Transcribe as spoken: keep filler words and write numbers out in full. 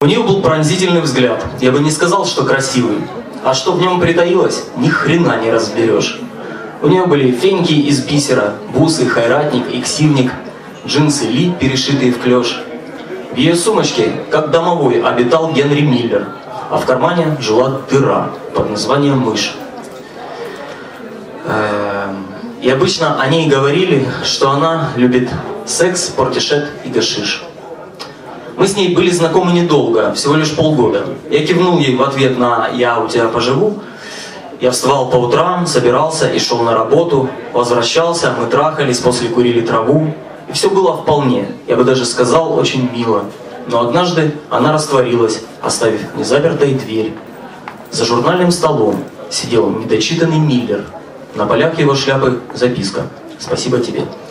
У нее был пронзительный взгляд. Я бы не сказал, что красивый. А что в нем притаилось, ни хрена не разберешь. У нее были феньки из бисера, бусы, хайратник, иксивник, джинсы Ли, перешитые в клеш. В ее сумочке, как домовой, обитал Генри Миллер, а в кармане жила дыра под названием мышь. И обычно о ней говорили, что она любит секс, портишет и гашиш. Мы с ней были знакомы недолго, всего лишь полгода. Я кивнул ей в ответ на «я у тебя поживу». Я вставал по утрам, собирался и шел на работу, возвращался, мы трахались, после курили траву. И все было вполне, я бы даже сказал, очень мило. Но однажды она растворилась, оставив незапертой дверь. За журнальным столом сидел недочитанный Миллер. На полях его шляпы записка: «Спасибо тебе».